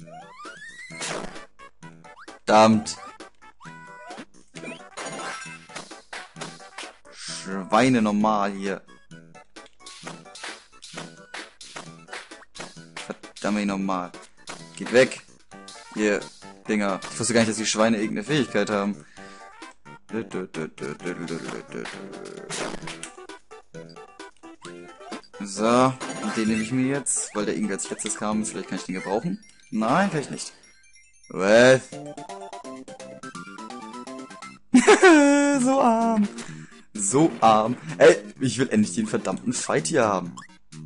Verdammt. Schweine normal hier. Verdammt normal. Geht weg. Ihr Dinger. Ich wusste gar nicht, dass die Schweine irgendeine Fähigkeit haben. So, und den nehme ich mir jetzt, weil der irgendwie als letztes kam. Vielleicht kann ich den gebrauchen. Nein, kann ich nicht. Was? So arm. So arm. Ey, ich will endlich den verdammten Fight hier haben.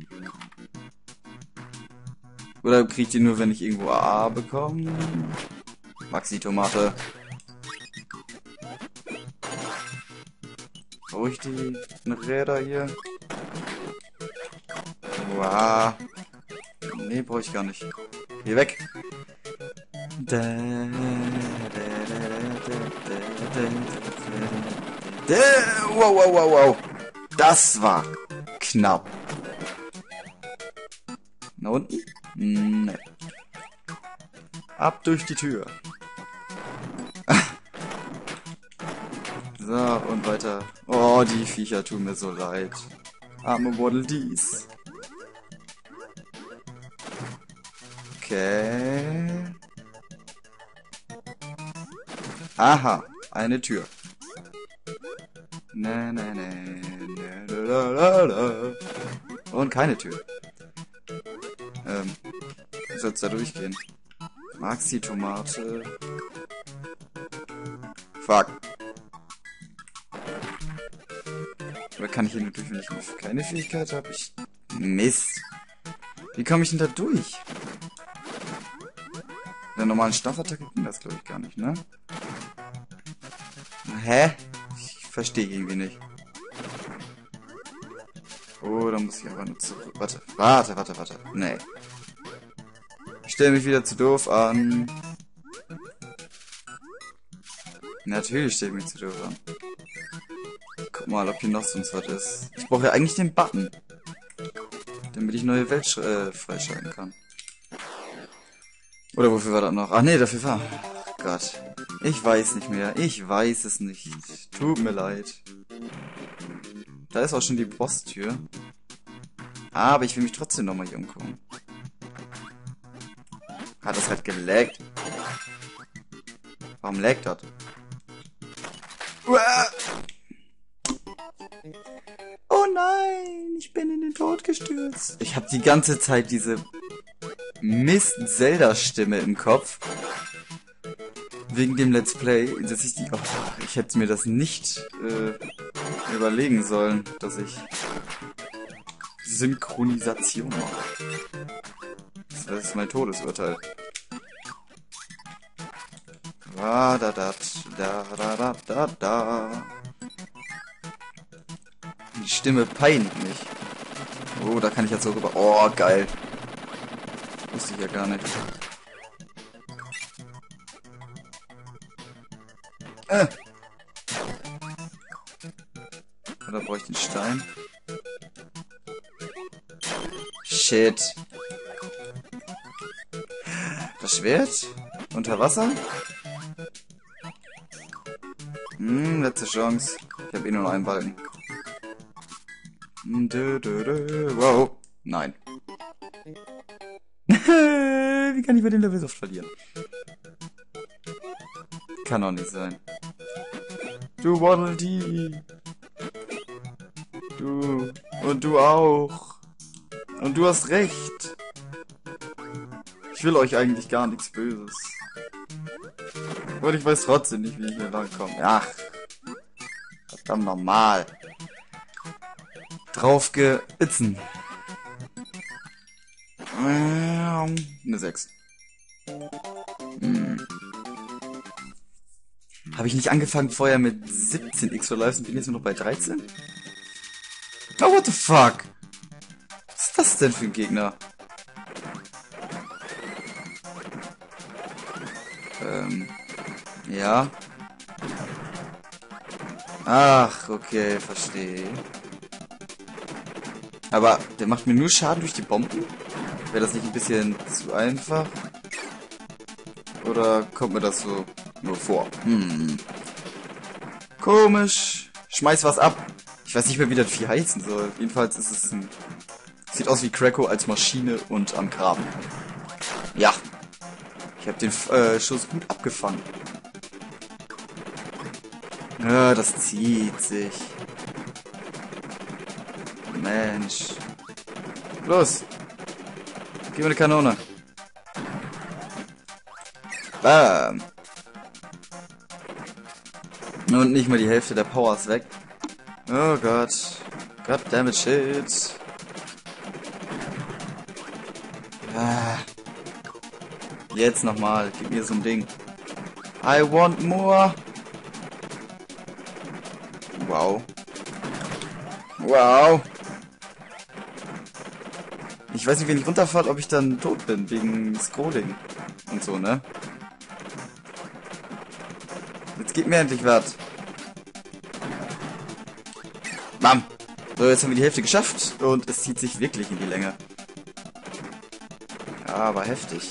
Oder krieg ich den nur, wenn ich irgendwo AA bekomme? Maxi-Tomate. Brauche ich die Räder hier? Wow. Nee, brauche ich gar nicht. Geh weg. Wow, wow, wow, wow. Das war knapp. Nach unten? Nee. Ab durch die Tür. So, und weiter. Oh, die Viecher tun mir so leid. Arme Waddle Dees. Okay. Aha, eine Tür. Na, na, na, na, la, la, la. Und keine Tür. Wie soll's da durchgehen? Maxi-Tomate. Fuck. Oder kann ich hier nur durch, wenn ich keine Fähigkeit habe? Mist. Wie komme ich denn da durch? Mit der normalen Staffattacke ging das, glaube ich, gar nicht, ne? Hä? Ich verstehe irgendwie nicht. Oh, da muss ich aber nur zurück. Warte. Nee. Ich stelle mich wieder zu doof an. Natürlich stelle ich mich zu doof an. Guck mal, ob hier noch sonst was ist. Ich brauche ja eigentlich den Button. Damit ich neue Welt freischalten kann. Oder wofür war das noch? Ach nee, dafür war... Gott. Ich weiß nicht mehr. Ich weiß es nicht. Tut mir leid. Da ist auch schon die Boss-Tür. Aber ich will mich trotzdem nochmal hier umgucken. Hat das halt gelaggt? Warum laggt das? Oh nein, ich bin in den Tod gestürzt. Ich habe die ganze Zeit diese Mist-Zelda-Stimme im Kopf. Wegen dem Let's Play, dass ich die... Oh, ich hätte mir das nicht überlegen sollen, dass ich Synchronisation mache. Das ist mein Todesurteil. Die Stimme peinigt mich. Oh, da kann ich jetzt so rüber... Oh, geil. Wusste ich ja gar nicht. Oder brauche ich den Stein? Shit. Das Schwert? Unter Wasser? Letzte Chance. Ich habe eh nur noch einen Balken. Wow. Nein. Wie kann ich bei dem Level so oft verlieren? Kann doch nicht sein. Du Waddle Dee. Du. Und du auch. Und du hast recht. Ich will euch eigentlich gar nichts Böses. Und ich weiß trotzdem nicht, wie ich hier langkomme. Ach. Verdammt normal. Drauf geitzen. Eine 6. Habe ich nicht angefangen vorher mit 17 Extra Lives und bin jetzt nur noch bei 13? Oh, what the fuck? Was ist das denn für ein Gegner? Ja. Ach, okay, verstehe. Aber der macht mir nur Schaden durch die Bomben? Wäre das nicht ein bisschen zu einfach? Oder kommt mir das so nur vor? Komisch. Schmeiß was ab. Ich weiß nicht mehr, wie das Vieh heißen soll. Jedenfalls ist es ein... Sieht aus wie Kracko als Maschine und am Graben. Ja. Ich habe den Schuss gut abgefangen. Ja, das zieht sich. Mensch. Los. Gib mir eine Kanone. Bam. Und nicht mal die Hälfte der Power ist weg. Oh Gott. Goddammit shit. Ah. Jetzt nochmal. Gib mir so ein Ding. I want more. Wow. Wow. Ich weiß nicht, wenn ich runterfalle, ob ich dann tot bin, wegen Scrolling und so, ne? Jetzt gib mir endlich was. Bam. So, jetzt haben wir die Hälfte geschafft und es zieht sich wirklich in die Länge. Ja, aber heftig.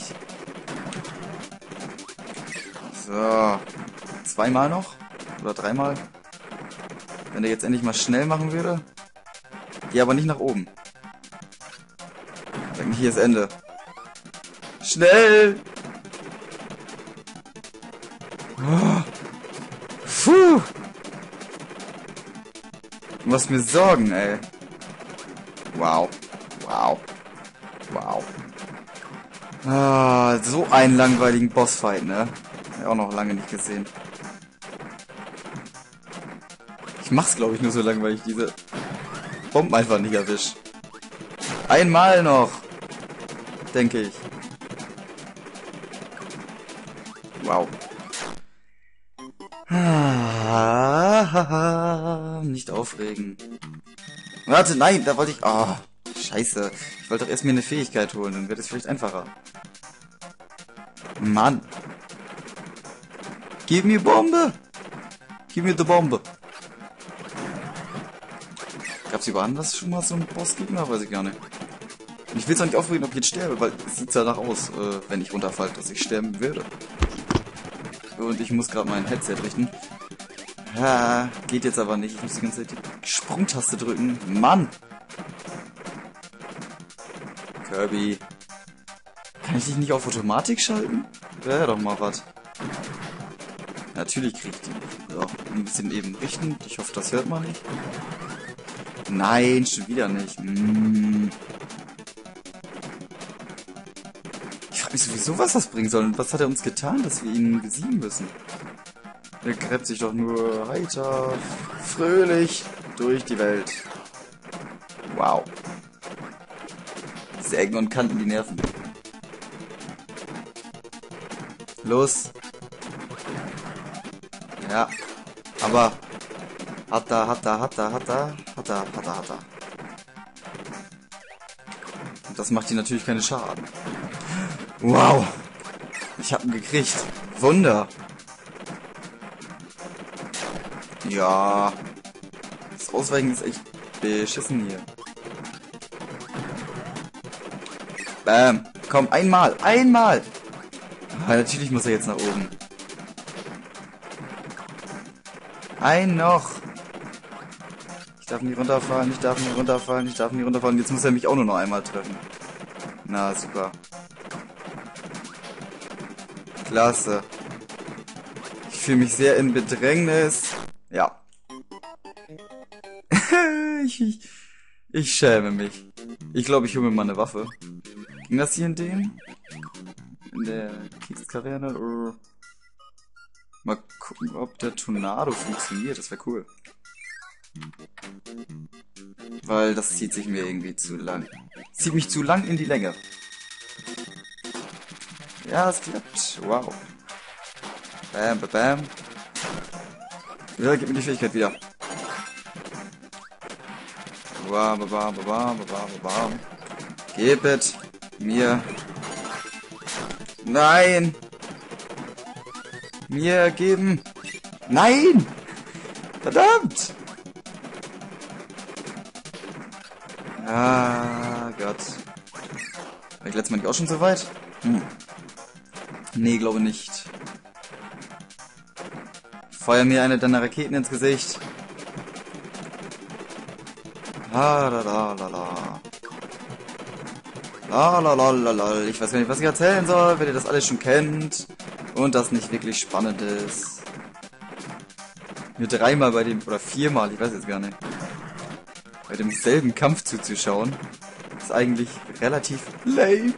So. Zweimal noch? Oder dreimal? Wenn der jetzt endlich mal schnell machen würde. Ja, aber nicht nach oben. Sag nicht, hier ist Ende. Schnell! Oh. Puh! Du machst mir Sorgen, ey. Wow. Wow. Wow. Ah, so einen langweiligen Bossfight, ne? Ja, auch noch lange nicht gesehen. Ich mach's, glaube ich, nur so lange, weil ich diese Bomben einfach nicht erwisch. Einmal noch, denke ich. Wow. Nicht aufregen. Warte, nein, da wollte ich... Oh, scheiße. Ich wollte doch erst mir eine Fähigkeit holen, dann wird es vielleicht einfacher. Mann. Gib mir Bombe. Gib mir die Bombe. Gab's überall anders schon mal so einen Bossgegner? Weiß ich gar nicht. Ich will es auch nicht aufregen, ob ich jetzt sterbe, weil es sieht danach aus, wenn ich runterfalle, dass ich sterben würde. Und ich muss gerade mein Headset richten. Ja, geht jetzt aber nicht. Ich muss die ganze Zeit die Sprungtaste drücken. Mann! Kirby. Kann ich dich nicht auf Automatik schalten? Wäre doch mal was. Natürlich krieg ich die nicht. So, ein bisschen eben richten. Ich hoffe, das hört man nicht. Nein, schon wieder nicht. Ich frage mich sowieso, was das bringen soll. Und was hat er uns getan, dass wir ihn besiegen müssen? Er gräbt sich doch nur heiter, fröhlich durch die Welt. Wow. Diese Ecken und Kanten, die nerven. Los. Ja. Aber... Hat er. Und das macht ihm natürlich keine Schaden. Wow. Ich hab ihn gekriegt. Wunder. Ja. Das Ausweichen ist echt beschissen hier. Bam. Komm, einmal. Einmal. Ah, natürlich muss er jetzt nach oben. Ein noch. Ich darf nicht runterfallen, ich darf nicht runterfallen, ich darf nicht runterfallen. Jetzt muss er mich auch nur noch einmal treffen. Na, super. Klasse. Ich fühle mich sehr in Bedrängnis. Ja. ich schäme mich. Ich glaube, ich hole mir mal eine Waffe. Ging das hier in dem? In der Kriegskaverne? Mal gucken, ob der Tornado funktioniert. Das wäre cool. Weil das zieht sich mir irgendwie zu lang. Zieht mich zu lang in die Länge. Ja, es klappt. Wow. Bam, bam, bam. Ja, gib mir die Fähigkeit wieder. Bam, bam, bam, bam, bam, bam. Gib es mir. Nein! Mir geben. Nein! Verdammt! Ah, Gott. War ich letztes Mal nicht auch schon so weit? Nee, glaube nicht. Feuer mir eine deiner Raketen ins Gesicht. La la la la la. La la la la la. Ich weiß gar nicht, was ich erzählen soll, wenn ihr das alles schon kennt. Und das nicht wirklich spannend ist. Mir dreimal bei dem, oder viermal, ich weiß jetzt gar nicht, bei demselben Kampf zuzuschauen, ist eigentlich relativ lame.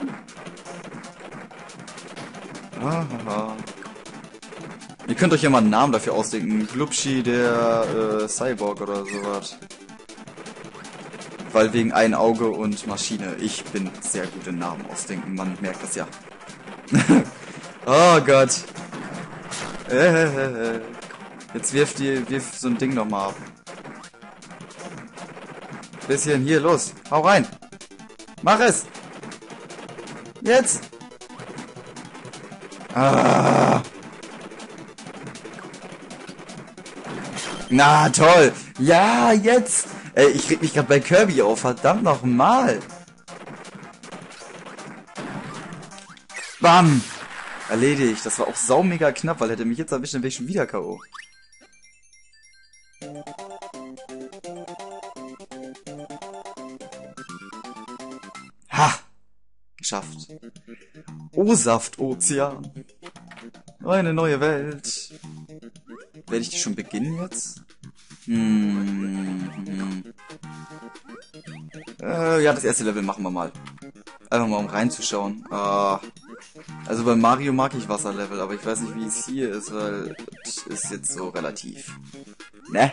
Hahaha. Ihr könnt euch ja mal einen Namen dafür ausdenken. Glubschi der Cyborg oder sowas. Weil wegen ein Auge und Maschine. Ich bin sehr gut in Namen ausdenken, man merkt das ja. Oh Gott. Jetzt wirf so ein Ding nochmal ab. Bisschen hier, los. Hau rein. Mach es. Jetzt. Ah. Na toll. Ja, jetzt. Ey, ich reg mich gerade bei Kirby auf. Verdammt nochmal. Bam. Erledigt. Das war auch saumega knapp, weil hätte mich jetzt erwischt, dann wäre ich schon wieder K.O. Ha! Geschafft. O-Saft, Ozean. Eine neue Welt. Werde ich die schon beginnen jetzt? Ja, das erste Level machen wir mal. Einfach mal, um reinzuschauen. Also bei Mario mag ich Wasserlevel, aber ich weiß nicht, wie es hier ist, weil es ist jetzt so relativ. Ne?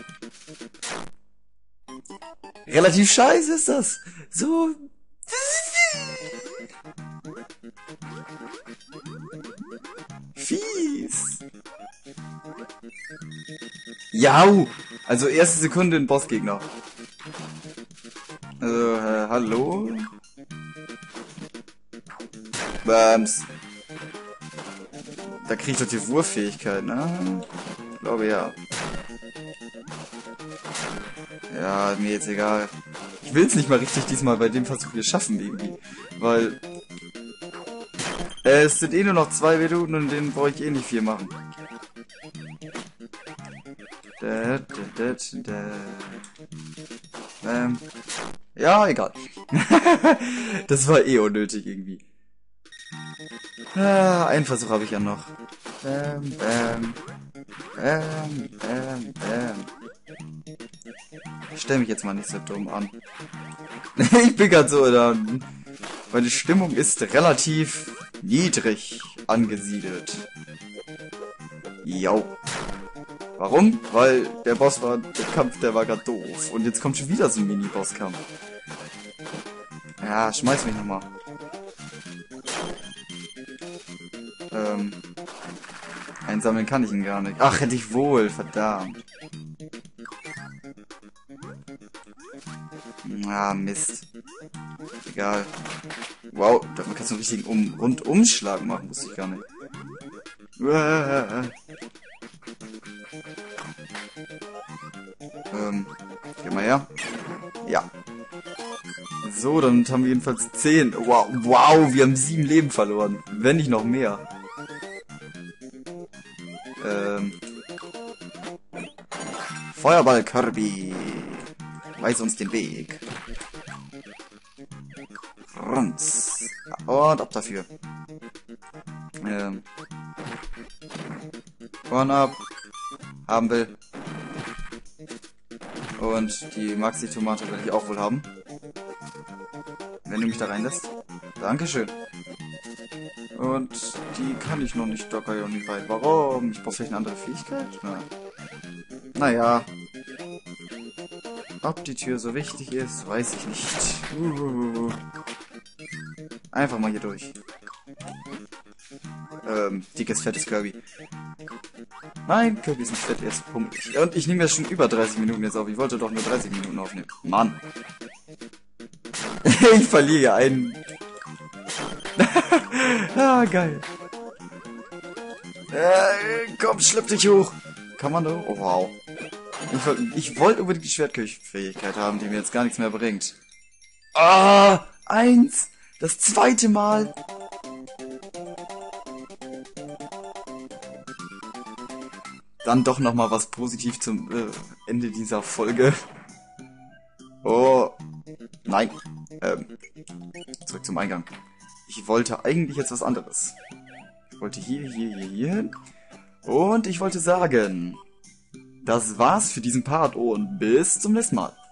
Relativ scheiße ist das. So. Fies. Jau. Also erste Sekunde ein Bossgegner. Hallo? Bams. Da krieg ich doch die Wurffähigkeit, ne? Ich glaube ja. Ja, mir jetzt egal. Ich will's nicht mal richtig diesmal bei dem Versuch hier schaffen irgendwie. Weil es sind eh nur noch 2 Minuten und den brauche ich eh nicht viel machen. Ja, egal. Das war eh unnötig irgendwie. Einen Versuch habe ich ja noch. Ich stell mich jetzt mal nicht so dumm an. Ich bin grad so, meine Stimmung ist relativ niedrig angesiedelt. Jau. Warum? Weil der Boss war, der Kampf, der war grad doof. Und jetzt kommt schon wieder so ein Mini-Boss-Kampf. Ja, schmeiß mich nochmal. Einsammeln kann ich ihn gar nicht. Ach, hätte ich wohl, verdammt. Ah, Mist. Egal. Wow, damit kannst du einen richtigen Rundumschlag machen, wusste ich gar nicht. Geh mal her. Ja. So, dann haben wir jedenfalls 10. Wow, wow, wir haben 7 Leben verloren. Wenn nicht noch mehr. Feuerball Kirby. Weiß uns den Weg. Runz. Und ab dafür. One-Up. Haben will. Und die Maxi-Tomate will ich auch wohl haben. Wenn du mich da reinlässt. Dankeschön. Und die kann ich noch nicht, da kann ich noch nicht rein. Warum? Ich brauche vielleicht eine andere Fähigkeit? Naja. Ob die Tür so wichtig ist, weiß ich nicht. Einfach mal hier durch. Dickes, fettes Kirby. Nein, Kirby ist nicht fett, er ist pumpelig. Und ich nehme ja schon über 30 Minuten jetzt auf. Ich wollte doch nur 30 Minuten aufnehmen. Mann. Ich verliere ja einen. Ah, geil. Komm, schlepp dich hoch. Kann man da? Oh, wow. Ich wollte unbedingt die Schwertfähigkeit haben, die mir jetzt gar nichts mehr bringt. Ah, 1. Das zweite Mal. dann doch nochmal was positiv zum Ende dieser Folge. Oh, nein. Zurück zum Eingang. Ich wollte eigentlich jetzt was anderes. Ich wollte hier hin. Und ich wollte sagen, das war's für diesen Part und bis zum nächsten Mal.